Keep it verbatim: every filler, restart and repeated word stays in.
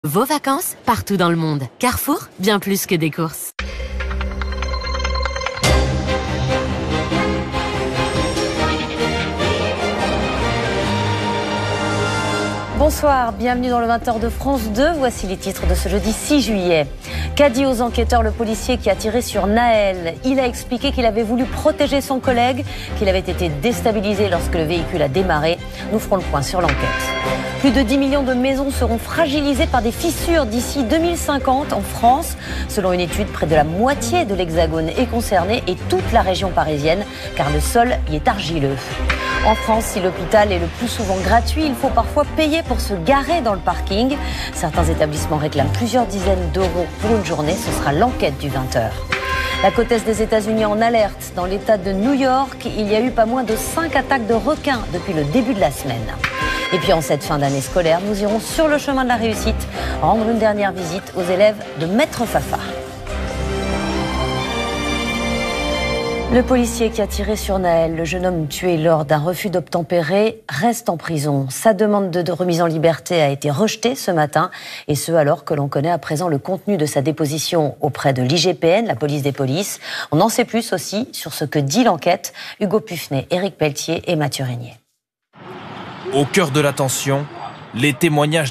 Vos vacances, partout dans le monde. Carrefour, bien plus que des courses. Bonsoir, bienvenue dans le vingt heures de France deux. Voici les titres de ce jeudi six juillet. Qu'a dit aux enquêteurs le policier qui a tiré sur Naël? Il a expliqué qu'il avait voulu protéger son collègue, qu'il avait été déstabilisé lorsque le véhicule a démarré. Nous ferons le point sur l'enquête. Plus de dix millions de maisons seront fragilisées par des fissures d'ici deux mille cinquante en France. Selon une étude, près de la moitié de l'Hexagone est concernée et toute la région parisienne, car le sol y est argileux. En France, si l'hôpital est le plus souvent gratuit, il faut parfois payer pour se garer dans le parking. Certains établissements réclament plusieurs dizaines d'euros pour une journée. Ce sera l'enquête du vingt heures. La côte est des États-Unis en alerte. Dans l'État de New York, il y a eu pas moins de cinq attaques de requins depuis le début de la semaine. Et puis en cette fin d'année scolaire, nous irons sur le chemin de la réussite rendre une dernière visite aux élèves de Maître Fafa. Le policier qui a tiré sur Naël, le jeune homme tué lors d'un refus d'obtempérer, reste en prison. Sa demande de remise en liberté a été rejetée ce matin, et ce alors que l'on connaît à présent le contenu de sa déposition auprès de l'I G P N, la police des polices. On en sait plus aussi sur ce que dit l'enquête. Hugo Puffnet, Éric Pelletier et Mathieu Régnier. Au cœur de l'attention, les témoignages